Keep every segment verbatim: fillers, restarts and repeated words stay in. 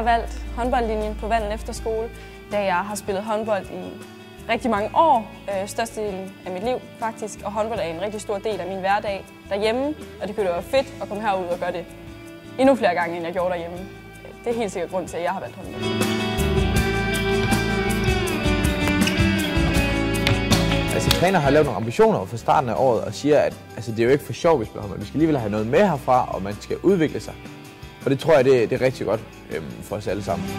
valgt håndboldlinjen på Vandel Efterskole, da jeg har spillet håndbold i rigtig mange år, øh, størstedelen af mit liv faktisk, og håndbold er en rigtig stor del af min hverdag derhjemme, og det kunne da være fedt at komme herud og gøre det endnu flere gange, end jeg gjorde derhjemme. Det er helt sikkert grund til, at jeg har valgt håndbold. Altså, træner har lavet nogle ambitioner fra starten af året og siger, at altså, det er jo ikke for sjov, vi spiller håndbold. Vi skal alligevel have noget med herfra, og man skal udvikle sig. Og det tror jeg, det, det er rigtig godt øhm, for os alle sammen.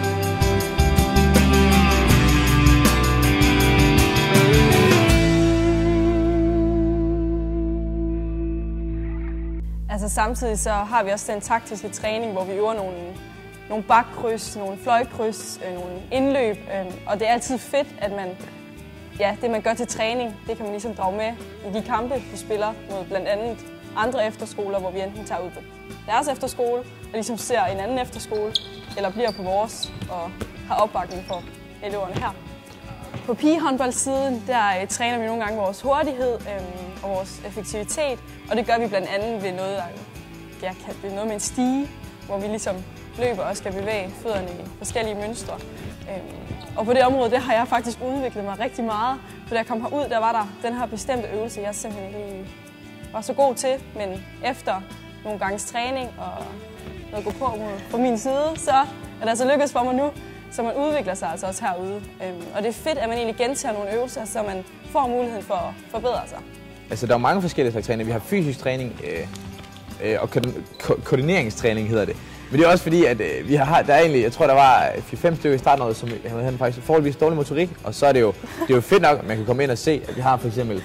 Altså samtidig så har vi også den taktiske træning, hvor vi øver nogle, nogle bakkryds, nogle fløjkryds, øh, nogle indløb. Øh, og det er altid fedt, at man, ja, det man gør til træning, det kan man ligesom drage med i de kampe, vi spiller mod blandt andet andre efterskoler, hvor vi enten tager ud på deres efterskole, og ligesom ser en anden efterskole, eller bliver på vores og har opbakning for eleverne her. På pigehåndboldsiden, der øh, træner vi nogle gange vores hurtighed øh, og vores effektivitet, og det gør vi blandt andet ved noget, ja, ved noget med en stige, hvor vi ligesom løber og skal bevæge fødderne i forskellige mønstre. Øh, og på det område, der har jeg faktisk udviklet mig rigtig meget, for da jeg kom herud, der var der den her bestemte øvelse, jeg simpelthen ikke var så god til, men efter nogle ganges træning og noget gå på på min side, så er det altså lykkedes for mig nu. Så man udvikler sig altså også herude. Øhm, og det er fedt, at man egentlig gentager nogle øvelser, så man får muligheden for at forbedre sig. Altså, der er mange forskellige slags træning. Vi har fysisk træning øh, øh, og ko ko koordineringstræning hedder det. Men det er også fordi, at øh, vi har, der er egentlig, jeg tror der var fire fem stykker i starten af året, som havde faktisk forholdsvis dårlig motorik. Og så er det jo, det er jo fedt nok, at man kan komme ind og se, at vi har for eksempel,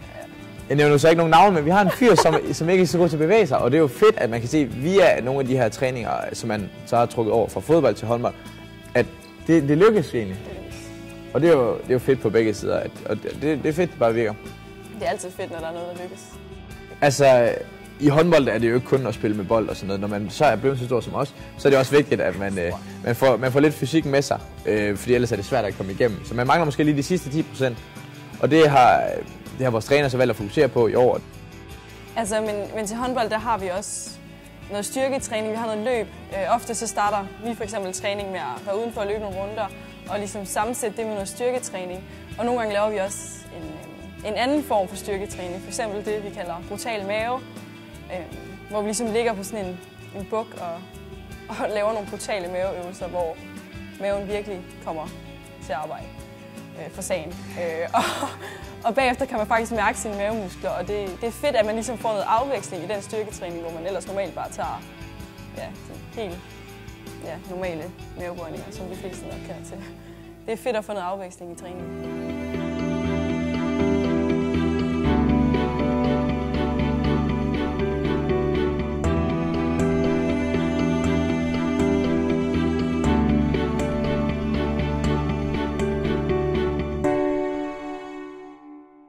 jeg nævner så ikke nogen navn, men vi har en fyr, som, som ikke er så god til at bevæge sig. Og det er jo fedt, at man kan se via nogle af de her træninger, som man så har trukket over fra fodbold til håndbold, at det, det lykkes egentlig. Og det er, jo, det er jo fedt på begge sider, at, og det, det er fedt, det bare virker. Det er altid fedt, når der er noget, der lykkes. Altså, i håndbold er det jo ikke kun at spille med bold og sådan noget. Når man så er blevet så stor som os, så er det også vigtigt, at man, øh, man, får, man får lidt fysik med sig, øh, fordi ellers er det svært at komme igennem. Så man mangler måske lige de sidste ti procent, og det har, det har vores træner så valgt at fokusere på i år. Altså, men, men til håndbold, der har vi også noget styrketræning, vi har noget løb. Øh, ofte så starter vi for eksempel træning med at være udenfor og løbe nogle runder, og ligesom sammensætte det med noget styrketræning. Og nogle gange laver vi også en, en anden form for styrketræning, for eksempel det, vi kalder brutal mave, øh, hvor vi ligesom ligger på sådan en, en buk og, og laver nogle brutale maveøvelser, hvor maven virkelig kommer til at arbejde øh, for sagen. Øh, og, Og bagefter kan man faktisk mærke sine mavemuskler, og det, det er fedt, at man ligesom får noget afveksling i den styrketræning, hvor man ellers normalt bare tager ja, helt ja, normale mavebøjninger, som de fleste nok kan til. Det er fedt at få noget afveksling i træningen.